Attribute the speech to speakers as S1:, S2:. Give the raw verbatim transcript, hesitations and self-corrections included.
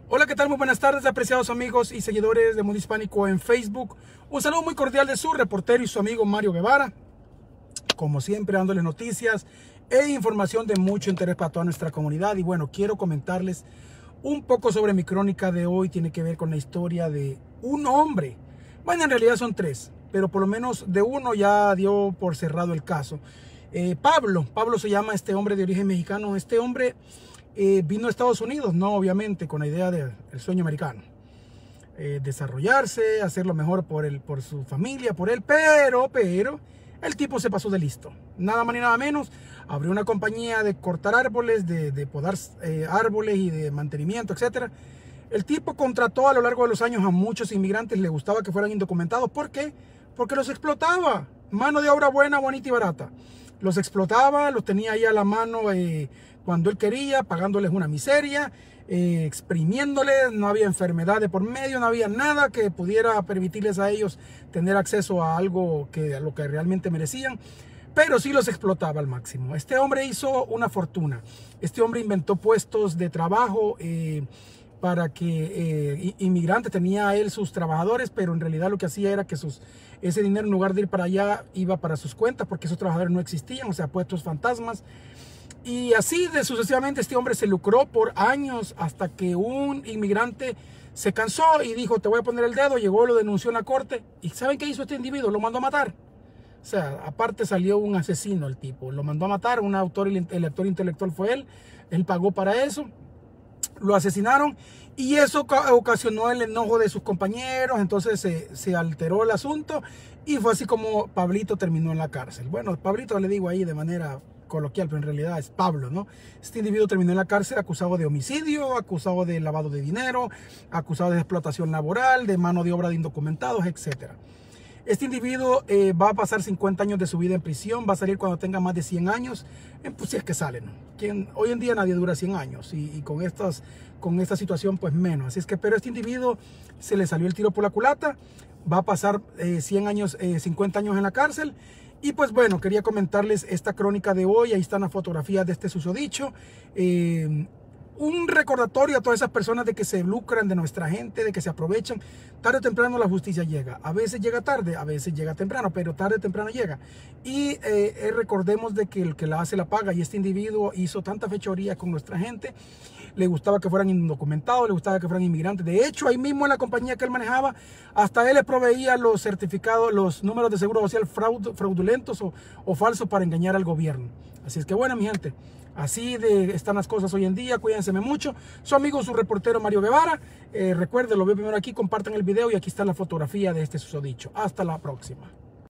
S1: Hola, ¿qué tal? Muy buenas tardes, apreciados amigos y seguidores de Mundo Hispánico en Facebook. Un saludo muy cordial de su reportero y su amigo Mario Guevara. Como siempre, dándoles noticias e información de mucho interés para toda nuestra comunidad. Y bueno, quiero comentarles un poco sobre mi crónica de hoy. Tiene que ver con la historia de un hombre. Bueno, en realidad son tres, pero por lo menos de uno ya dio por cerrado el caso. Eh, Pablo, Pablo se llama este hombre de origen mexicano. Este hombre eh, vino a Estados Unidos, no obviamente con la idea del sueño americano. Eh, desarrollarse, hacer lo mejor por, él, por su familia, por él, pero, pero, el tipo se pasó de listo. Nada más ni nada menos, abrió una compañía de cortar árboles, de, de podar eh, árboles y de mantenimiento, etcétera. El tipo contrató a lo largo de los años a muchos inmigrantes, le gustaba que fueran indocumentados. ¿Por qué? Porque los explotaba. Mano de obra buena, bonita y barata. Los explotaba, los tenía ahí a la mano eh, cuando él quería, pagándoles una miseria, eh, exprimiéndoles. No había enfermedad de por medio, no había nada que pudiera permitirles a ellos tener acceso a algo que, a lo que realmente merecían. Pero sí los explotaba al máximo. Este hombre hizo una fortuna. Este hombre inventó puestos de trabajo eh, para que eh, inmigrantes, tenía él sus trabajadores, pero en realidad lo que hacía era que sus, ese dinero, en lugar de ir para allá, iba para sus cuentas, porque esos trabajadores no existían, o sea, puestos fantasmas. Y así de sucesivamente este hombre se lucró por años, hasta que un inmigrante se cansó y dijo: te voy a poner el dedo. Llegó, lo denunció en la corte. ¿Y saben qué hizo este individuo? Lo mandó a matar. O sea, aparte salió un asesino el tipo. Lo mandó a matar. Un autor, el actor intelectual fue él. Él pagó para eso. Lo asesinaron y eso ocasionó el enojo de sus compañeros. Entonces se, se alteró el asunto y fue así como Pablito terminó en la cárcel. Bueno, Pablito le digo ahí de manera coloquial, pero en realidad es Pablo, ¿no? Este individuo terminó en la cárcel acusado de homicidio, acusado de lavado de dinero, acusado de explotación laboral, de mano de obra de indocumentados, etcétera. Este individuo eh, va a pasar cincuenta años de su vida en prisión, va a salir cuando tenga más de cien años, eh, pues si es que sale, ¿no? Quien, hoy en día nadie dura cien años y, y con, estas, con esta situación pues menos. Así es que, pero este individuo se le salió el tiro por la culata, va a pasar eh, cien años, eh, cincuenta años en la cárcel. Y pues bueno, quería comentarles esta crónica de hoy. Ahí están las fotografías de este susodicho. Eh, un recordatorio a todas esas personas de que se lucran de nuestra gente, de que se aprovechan. Tarde o temprano la justicia llega. A veces llega tarde, a veces llega temprano, pero tarde o temprano llega. Y eh, recordemos de que el que la hace la paga. Y este individuo hizo tanta fechoría con nuestra gente. Le gustaba que fueran indocumentados, le gustaba que fueran inmigrantes. De hecho, ahí mismo en la compañía que él manejaba, hasta él les proveía los certificados, los números de seguro social fraud, fraudulentos o, o falsos para engañar al gobierno. Así es que bueno, mi gente, así de, están las cosas hoy en día. Cuídense mucho. Su amigo, su reportero Mario Guevara. Eh, recuerden, lo veo primero aquí, compartan el video y aquí está la fotografía de este susodicho. Hasta la próxima.